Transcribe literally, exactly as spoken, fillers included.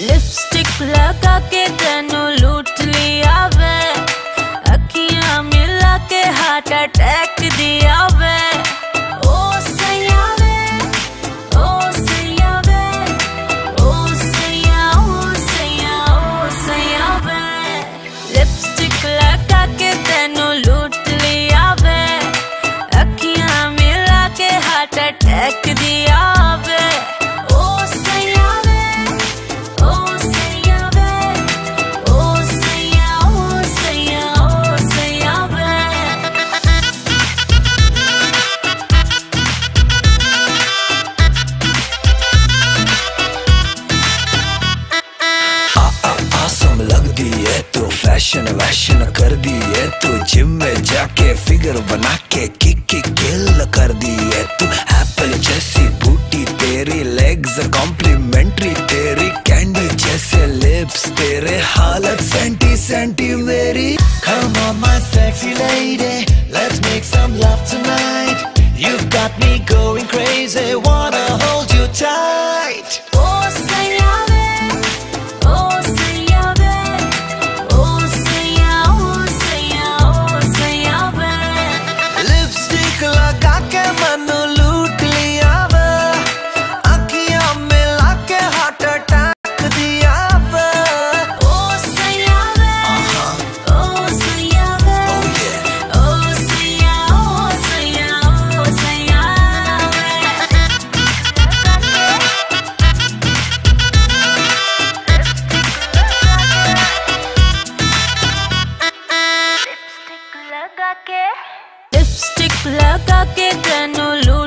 Lipstick लगा के तेनू लूट लिया वे, अखियां मिला के हार्ट अटैक दिया वे। ओ सैया वे, ओ सैया वे, ओ सैया, ओ सैया, ओ सैया वे। लिपस्टिक लगा के तेनू लूट लिया वे, अखियां मिला के हार्ट अटैक दिया वे। फैशन वैशन कर दी है तू, जिम में जाके फिगर बना के किक की किल कर दी है तू। एप्पल जैसी बूटी तेरी, लेग्स कॉम्प्लीमेंट्री तेरी, कैंडी जैसे लिप्स तेरे, हालत सेंटी सेंटी मेरी। Come on my sexy lady, let's make some love tonight. You've got me going crazy, wanna hold you tight. Oh सैया वे, oh सैया वे, oh सैया, oh सैया, oh सैया वे। लिपस्टिक लगा के मनु लूट लिया वे, अखियां मिला के हार्ट अटैक दिया वे। Oh सैया वे, oh सैया वे, oh सैया, oh सैया, oh सैया वे। लिपस्टिक लगा के तेनू लूट